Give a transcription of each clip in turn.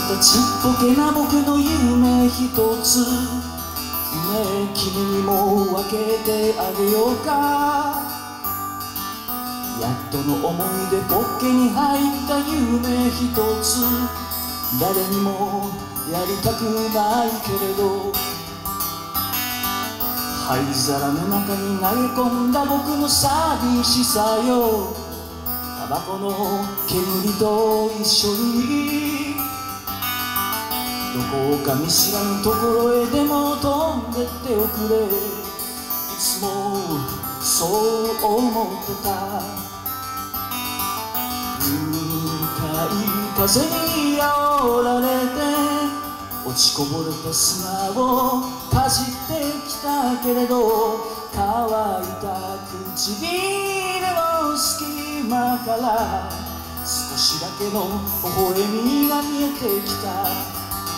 たちっぽけな僕の夢一つ、ねえ君にも分けてあげようか。やっとの思いでポッケに入った夢一つ、誰にもやりたくないけれど、灰皿の中に投げ込んだ僕の寂しさよ。タバコの煙と一緒にどこか見知らぬところへでも飛んでっておくれ。いつもそう思ってた。向かい風に煽られて落ちこぼれた砂をかじってきたけれど、乾いた唇の隙間から少しだけの微笑みが見えてきた。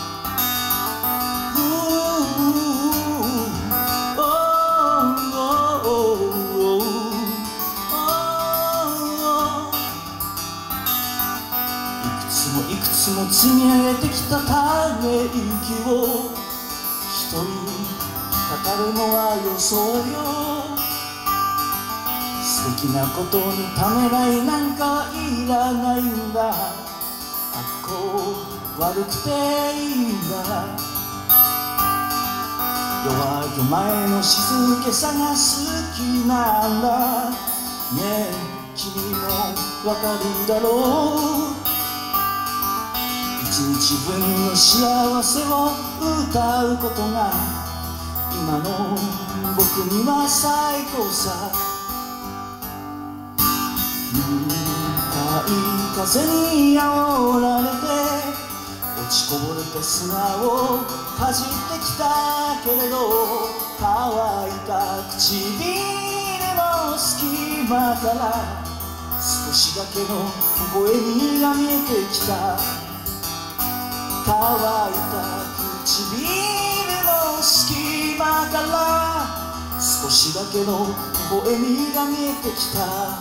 いくつも積み上げてきたため息を一人語るのはよそうよ。素敵なことにためらいなんかいらないんだ。格好悪くていいんだ。夜明け前の静けさが好きなんだ。ねえ君もわかるだろう。一日分の幸せを歌うことが今の僕には最高さ。向かい風に煽られて落ちこぼれた砂をかじってきたけれど、乾いた唇の隙間から少しだけの微笑みが見えてきた。乾いた唇の隙間から少しだけの微笑みが見えてきた。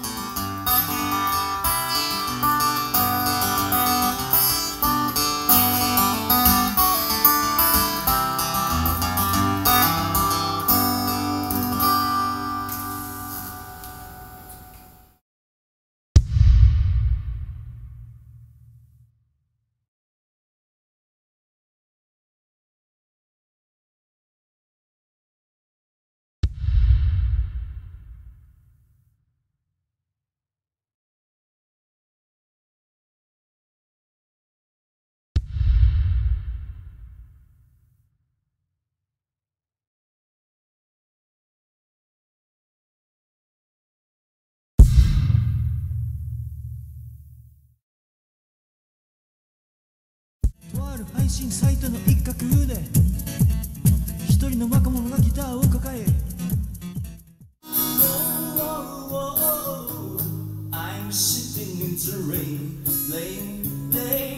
配信サイトの一角で一人の若者がギターを抱え I'm sitting in the rain, laying